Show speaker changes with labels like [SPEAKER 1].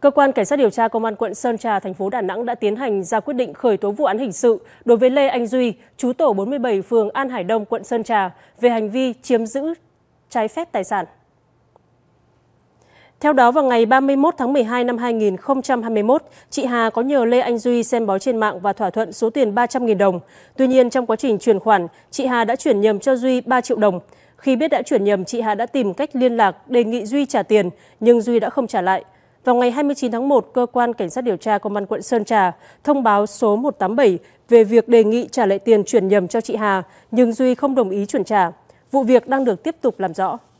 [SPEAKER 1] Cơ quan Cảnh sát điều tra Công an quận Sơn Trà, thành phố Đà Nẵng đã tiến hành ra quyết định khởi tố vụ án hình sự đối với Lê Anh Duy, trú tổ 47 phường An Hải Đông, quận Sơn Trà, về hành vi chiếm giữ trái phép tài sản. Theo đó, vào ngày 31 tháng 12 năm 2021, chị Hà có nhờ Lê Anh Duy xem bói trên mạng và thỏa thuận số tiền 300.000 đồng. Tuy nhiên, trong quá trình chuyển khoản, chị Hà đã chuyển nhầm cho Duy 3 triệu đồng. Khi biết đã chuyển nhầm, chị Hà đã tìm cách liên lạc đề nghị Duy trả tiền, nhưng Duy đã không trả lại. Vào ngày 29 tháng 1, Cơ quan Cảnh sát điều tra Công an quận Sơn Trà thông báo số 187 về việc đề nghị trả lại tiền chuyển nhầm cho chị Hà, nhưng Duy không đồng ý chuyển trả. Vụ việc đang được tiếp tục làm rõ.